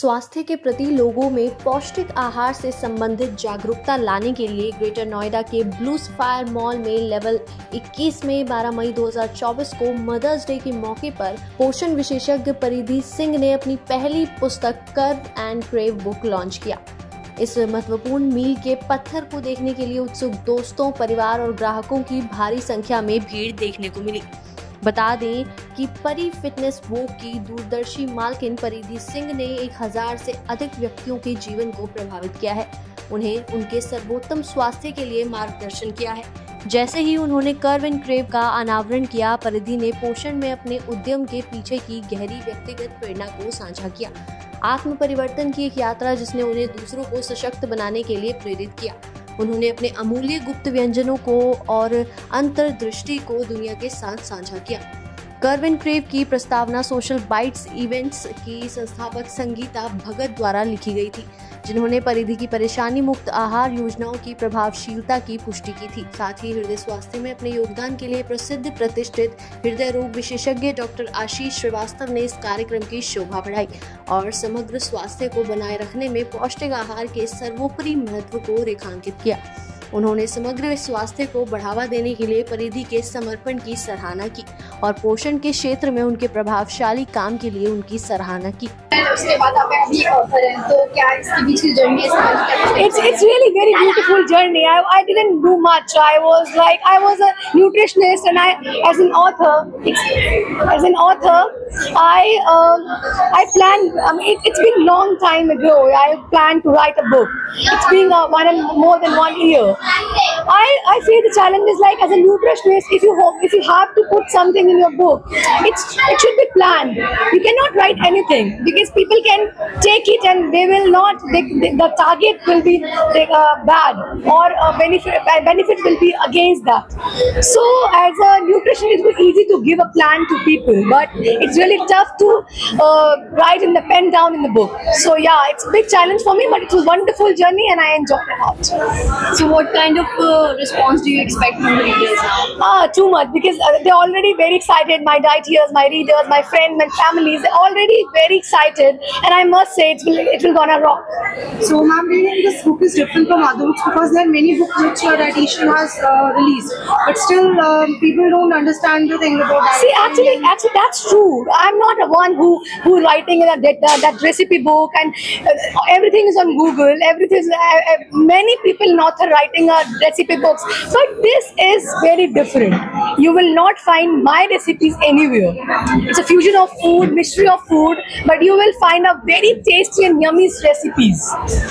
स्वास्थ्य के प्रति लोगों में पौष्टिक आहार से संबंधित जागरूकता लाने के लिए ग्रेटर नोएडा के ब्लू सफायर मॉल में लेवल 21 में 12 मई 2024 को मदर्स डे के मौके पर पोषण विशेषज्ञ परिधि सिंह ने अपनी पहली पुस्तक curve and crave book launch किया। इस महत्वपूर्ण मील के पत्थर को देखने के लिए उत्सुक दोस्तों, परिवार और ग्राहकों की भारी संख्या में भीड़ देखने को मिली। बता दें कि परी फिटनेस वॉक की दूरदर्शी मालकिन परिधि सिंह ने 1000 से अधिक व्यक्तियों के जीवन को प्रभावित किया है। उन्हें उनके सर्वोत्तम स्वास्थ्य के लिए मार्गदर्शन किया है। जैसे ही उन्होंने कर्व एंड क्रेव का अनावरण किया, परिधि ने पोषण में अपने उद्यम के पीछे की गहरी व्यक्तिगत प्रेरणा को साझा किया। आत्म परिवर्तन की एक यात्रा जिसने उन्हें दूसरों को सशक्त बनाने के लिए प्रेरित किया। उन्होंने अपने अमूल्य गुप्त व्यंजनों को और अंतर्दृष्टि को दुनिया के साथ साझा किया। कर्व एंड क्रेव की प्रस्तावना सोशल बाइट्स इवेंट्स की संस्थापक संगीता भगत द्वारा लिखी गई थी, जिन्होंने परिधि की परेशानी मुक्त आहार योजनाओं की प्रभावशीलता की पुष्टि की थी। साथ ही हृदय स्वास्थ्य में अपने योगदान के लिए प्रसिद्ध प्रतिष्ठित हृदय रोग विशेषज्ञ डॉक्टर आशीष श्रीवास्तव ने इस कार्यक्रम की शोभा बढ़ाई और समग्र स्वास्थ्य को बनाए रखने में पौष्टिक आहार के सर्वोपरि महत्व को रेखांकित किया। उन्होंने समग्र स्वास्थ्य को बढ़ावा देने के लिए परिधि के समर्पण की सराहना की और पोषण के क्षेत्र में उनके प्रभावशाली काम के लिए उनकी सराहना की। उसके बाद आप अभी ऑफर है, तो क्या इसके बीच की जर्नी है? It's really very beautiful journey. I didn't do much. I was a nutritionist, and as an author, I planned. It's been a long time ago. I planned to write a book. It's been more than 1 year. I feel the challenge is like, as a nutritionist, if you have to put something in your book, it should be planned. You cannot write anything because people can take it and they will not. The target will be bad, or benefit will be against that. So as a nutritionist, it's easy to give a plan to people, but it's really tough to write in the pen down in the book. So yeah, it's a big challenge for me, but it was a wonderful journey and I enjoyed it a lot. So what kind of response do you expect from the readers now? Too much, because they're already very excited. My dieters, my readers, my friends, my families, they're already very excited, and I must say it will gonna rock. So ma'am, really this book is different from other books because there are many books which your dietitian has released, but still people don't understand the thing about that. See, actually that's true. I'm not the one who writing that recipe book, and everything is on Google. Everything is, many people not writing recipe books, but this is very different. You will not find my recipes anywhere. It's a fusion of food, mystery of food, but you will find a very tasty and yummy recipes.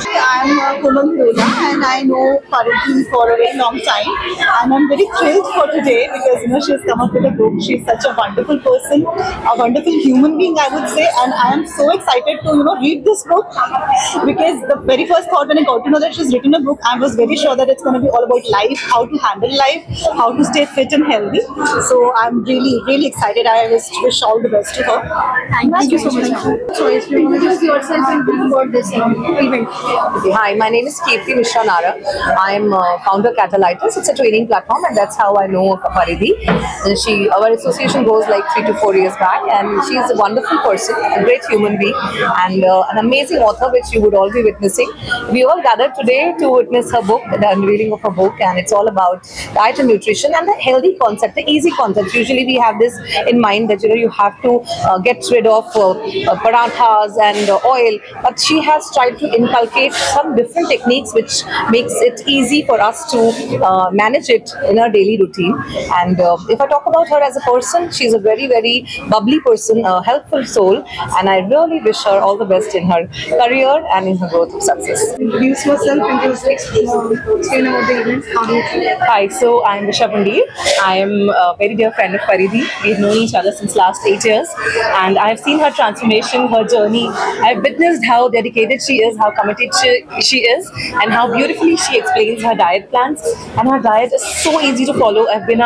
I'm Komal Lola, and I know Paridhi for a very long time, and I'm very thrilled for today because she's come up with a book. She's such a wonderful person, a wonderful human being, I would say, and I am so excited to read this book because the very first thought when I got to know that she's written a book, I was very sure that it's going to be all about life, how to handle life, how to stay fit and healthy. So I'm really excited. I just wish all the best to her. Thank you so much. Introduce yourself and bring about this event. Hi, my name is Kirti Mishra Nara. I am founder Catalytus. It's a training platform, and that's how I know Paridhi. Our association goes like 3 to 4 years back, and she's a wonderful person, a great human being, and an amazing author, which you would all be witnessing. We all gathered today to witness her book, the unveiling of her book, and it's all about diet and nutrition and the healthy concept, the easy concept. Usually we have this in mind that you have to get rid of parathas and oil, but she has tried to inculcate some different techniques which makes it easy for us to manage it in our daily routine. And if I talk about her as a person, she's a very bubbly person, a helpful soul, and I really wish her all the best in her career and in her growth of success. Introduce yourself and just explain about the event. Hi, so I'm Visha Pandit. I am a very dear friend of Paridhi. We've known each other since last 8 years, and I've seen her transformation, her journey. I've witnessed how dedicated she is, how committed she is, and how beautifully she explains her diet plans. And her diet is so easy to follow. I've been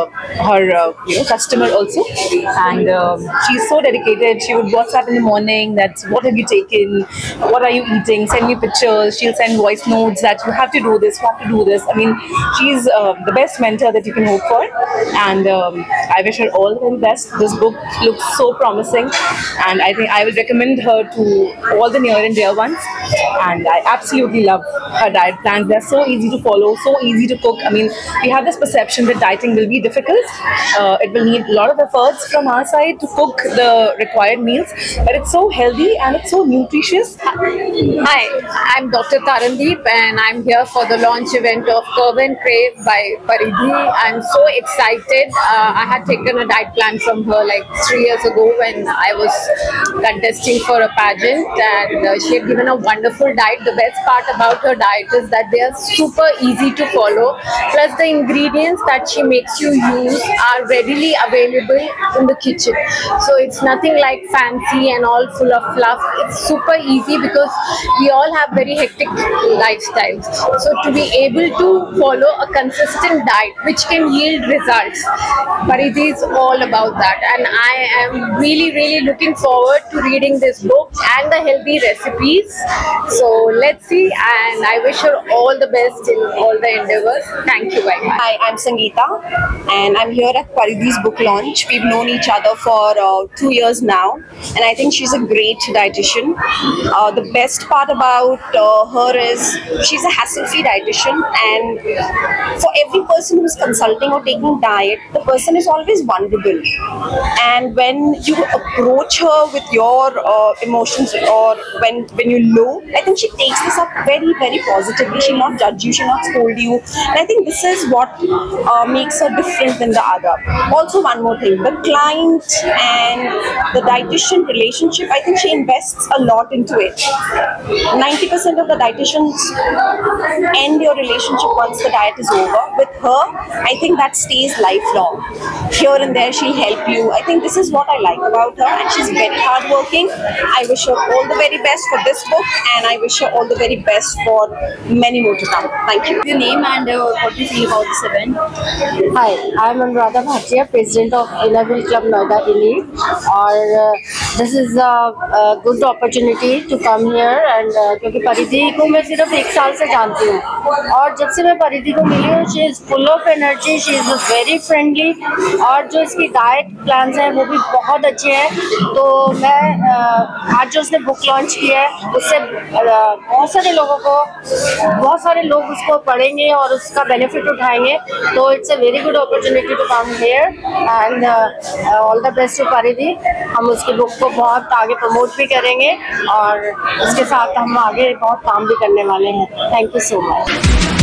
her customer also, and she's so dedicated. She would WhatsApp in the morning that what have you taken, what are you eating, send me pictures. She'll send voice notes that you have to do this, you have to do this. mean, she's the best mentor that you can hope for, and I wish her all the very best. This book looks so promising, and I think I will recommend her to all the near and dear ones. And I absolutely love her diet plans. They're so easy to follow, so easy to cook. I mean, we have this perception that dieting will be difficult. It will need a lot of efforts from our side to cook the required meals, but it's so healthy and it's so nutritious. Hi, I'm Dr. Tarandeep and I'm here for the launch event of Curve and Crave by Paridhi. I'm so excited. I had taken a diet plan from her like 3 years ago when I was contesting for a pageant, and she had given a wonderful diet. The best part about her diet is that they are super easy to follow, plus the ingredients that she makes you use are readily available in the kitchen. So it's nothing like fancy and all full of fluff. It's super easy because we all have very hectic lifestyles. So to be able to follow a consistent diet which can yield results, Paridhi is all about that, and I am really looking forward to reading this book and the healthy recipes. So let's see, and I wish her all the best in all the endeavors. Thank you very much. Hi, I'm Sangeeta and I'm here at Paridhi's book launch. We've known each other for 2 years now, and I think she's a great dietitian. The best part about her is she's a hassle-free dietitian, and for every person who's consulting or taking diet, the person is always vulnerable. And when you approach her with your emotions, or when you're low, I think she takes this up very positively. She'll not judge you, she'll not scold you, and I think this is what makes her different than the other. Also, one more thing, the client and the dietitian relationship, I think she invests a lot into it. 90% of the dietitians end your relationship once the diet is over. With her, I think that stays lifelong. Here and there she'll help you. I think this is what I like about her, and she's very hardworking. I wish her all the very best for this book, and I wish her all the very best for many more to come. Thank you. Your name and what do you feel about this event? Hi, I am Anuradha Bhatia, President of Innerville Club Noida Delhi, और this is a good opportunity to come here, and क्योंकि परिधि को मैं सिर्फ 1 साल से जानती हूँ, और जब से मैं परिधि को मिली हूँ, she is full of energy, she is very friendly, और जो इसकी डाइट प्लान्स हैं वो भी बहुत अच्छे हैं. तो मैं आज जो उसने बुक लॉन्च किया है उससे बहुत सारे लोग उसको पढ़ेंगे और उसका बेनिफिट उठाएंगे. तो it's a very good opportunity to come here, and all the best to Paridhi. हम उसकी बुक को बहुत आगे प्रमोट भी करेंगे और उसके साथ हम आगे बहुत काम भी करने वाले हैं. Thank you so much.